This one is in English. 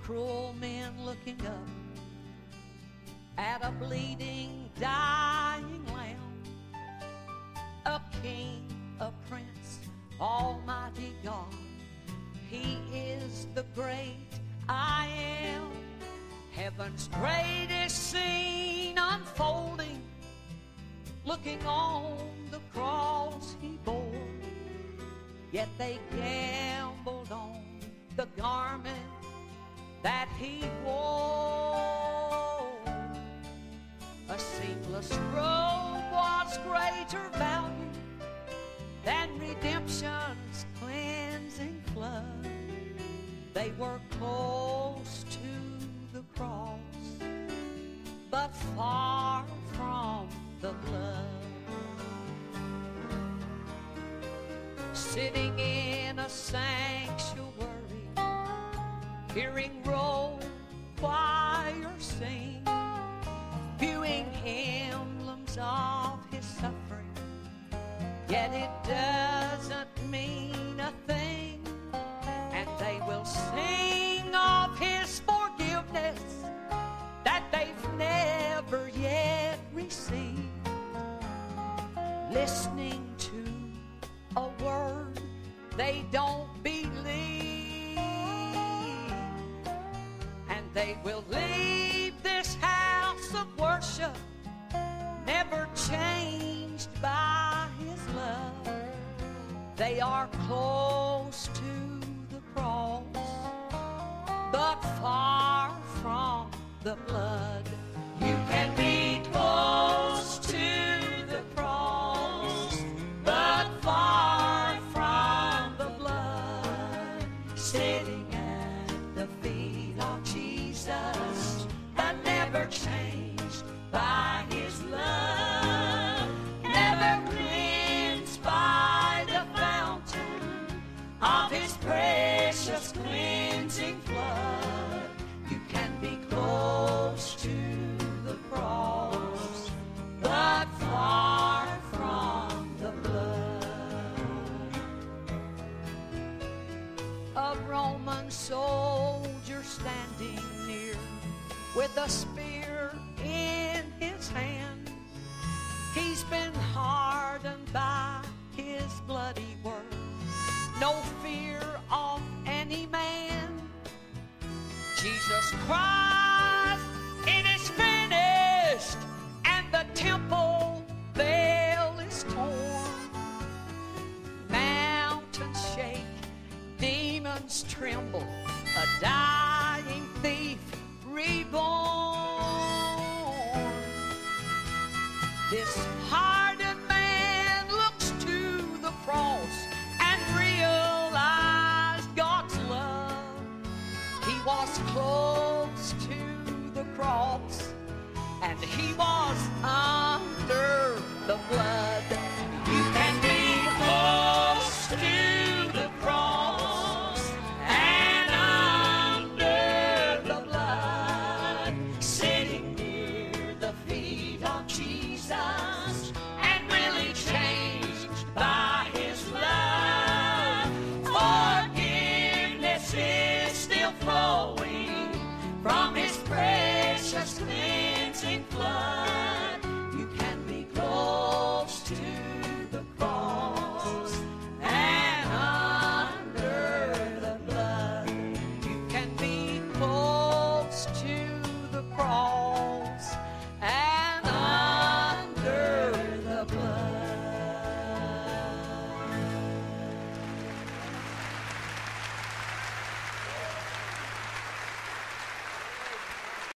cruel men looking up at a bleeding, dying lamb, a king, a prince, almighty God. He is the great I am, heaven's greatest scene unfolding, looking on the cross he bore. Yet they gambled on the garment that he wore. A seamless robe was greater value than redemption's cleansing flood. They were close to the cross, but far from the blood. Sitting in a sanctuary, hearing roll choir sing, viewing emblems of his suffering, yet it doesn't mean a thing. And they will sing of his forgiveness that they've never yet received, listening to a word they don't believe. And they will leave this house of worship never changed by his love. They are close to the cross, but far from the blood. You can be close to the cross, but far from the blood. Sitting at the feet of Jesus, but never changed by his love, never cleansed by the fountain of his precious cleansing flood. You can be close to the cross, but far from the blood. A Roman soldier standing near with a spear in his hand, he's been hardened by his bloody word, no fear of any man. Jesus cries, it is finished, and the temple veil is torn. Mountains shake, demons tremble, a dying thief reborn. This hardened man looks to the cross and realized God's love. He was close to the cross, and he was under the blood. You can be close to the cross and under the blood.